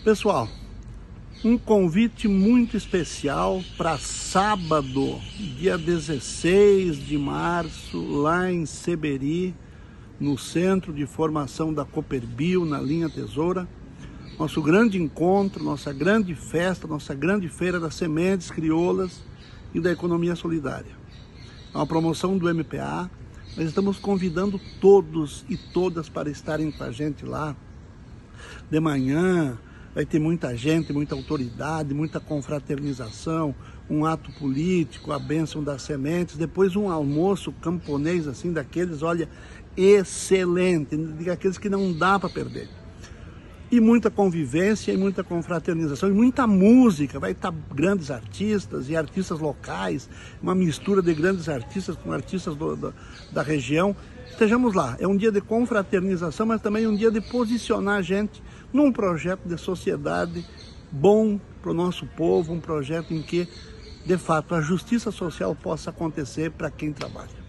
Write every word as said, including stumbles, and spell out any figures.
Pessoal, um convite muito especial para sábado, dia dezesseis de março, lá em Seberi, no Centro de Formação da Cooperbio, na linha Tesoura. Nosso grande encontro, nossa grande festa, nossa grande feira das sementes crioulas e da economia solidária. É uma promoção do M P A. Nós estamos convidando todos e todas para estarem com a gente lá. De manhã vai ter muita gente, muita autoridade, muita confraternização, um ato político, a bênção das sementes, depois um almoço camponês assim, daqueles, olha, excelente, daqueles que não dá para perder. E muita convivência, e muita confraternização, e muita música. Vai estar grandes artistas e artistas locais, uma mistura de grandes artistas com artistas do, do, da região. Estejamos lá. É um dia de confraternização, mas também um dia de posicionar a gente num projeto de sociedade bom para o nosso povo, um projeto em que, de fato, a justiça social possa acontecer para quem trabalha.